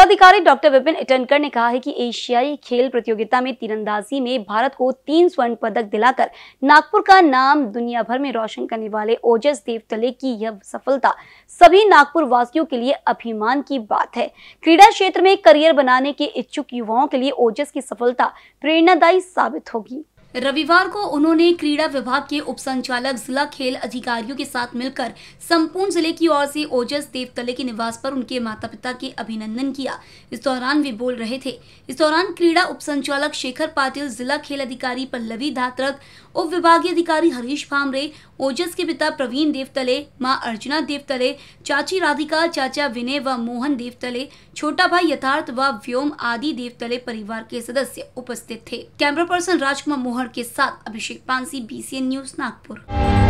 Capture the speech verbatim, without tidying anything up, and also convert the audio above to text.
जिलाधिकारी डॉक्टर विपिन ईटनकर ने कहा है कि एशियाई खेल प्रतियोगिता में तीरंदाजी में भारत को तीन स्वर्ण पदक दिलाकर नागपुर का नाम दुनिया भर में रोशन करने वाले ओजस देवतले की यह सफलता सभी नागपुर वासियों के लिए अभिमान की बात है। क्रीड़ा क्षेत्र में करियर बनाने के इच्छुक युवाओं के लिए ओजस की सफलता प्रेरणादायी साबित होगी। रविवार को उन्होंने क्रीड़ा विभाग के उप संचालक जिला खेल अधिकारियों के साथ मिलकर संपूर्ण जिले की ओर से ओजस देवतले के निवास पर उनके माता पिता के अभिनंदन किया। इस दौरान वे बोल रहे थे। इस दौरान क्रीड़ा उप संचालक शेखर पाटिल, जिला खेल अधिकारी पल्लवी धात्रक, उप विभागीय अधिकारी हरीश भामरे, ओजस के पिता प्रवीण देवतले, मां अर्चना देवतले, चाची राधिका, चाचा विनय व मोहन देवतले, छोटा भाई यथार्थ व व्योम आदि देवतले परिवार के सदस्य उपस्थित थे। कैमरा पर्सन राजकुमार मोहर के साथ Abhishek Pansi, B C N news, Nagpur.